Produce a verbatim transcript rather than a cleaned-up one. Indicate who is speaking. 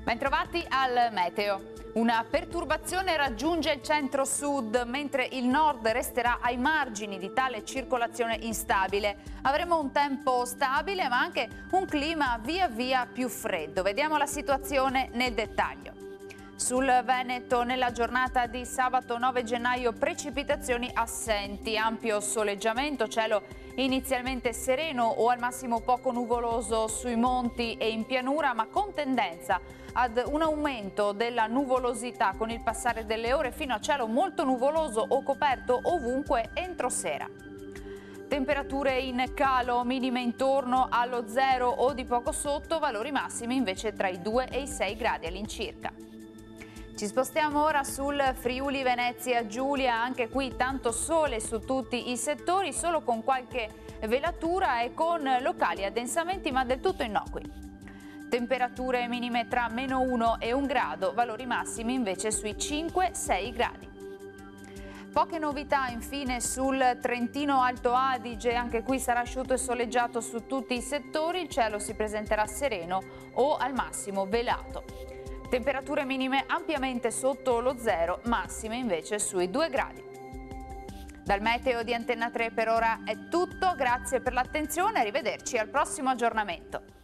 Speaker 1: Bentrovati al meteo. Una perturbazione raggiunge il centro-sud, mentre il nord resterà ai margini di tale circolazione instabile. Avremo un tempo stabile, ma anche un clima via via più freddo. Vediamo la situazione nel dettaglio. Sul Veneto, nella giornata di sabato nove gennaio, precipitazioni assenti, ampio soleggiamento, cielo inizialmente sereno o al massimo poco nuvoloso sui monti e in pianura, ma con tendenza ad un aumento della nuvolosità con il passare delle ore fino a cielo molto nuvoloso o coperto ovunque entro sera. Temperature in calo, minime intorno allo zero o di poco sotto, valori massimi invece tra i due e i sei gradi all'incirca. Ci spostiamo ora sul Friuli Venezia Giulia, anche qui tanto sole su tutti i settori, solo con qualche velatura e con locali addensamenti ma del tutto innocui. Temperature minime tra meno uno e un grado, valori massimi invece sui cinque sei gradi. Poche novità infine sul Trentino Alto Adige, anche qui sarà asciutto e soleggiato su tutti i settori, il cielo si presenterà sereno o al massimo velato. Temperature minime ampiamente sotto lo zero, massime invece sui due gradi. Dal meteo di Antenna tre per ora è tutto, grazie per l'attenzione, arrivederci al prossimo aggiornamento.